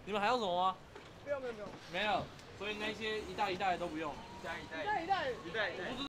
你们还要什么吗？ 没有没有没有， 没有，所以那些一袋一袋的都不用。 一袋一袋。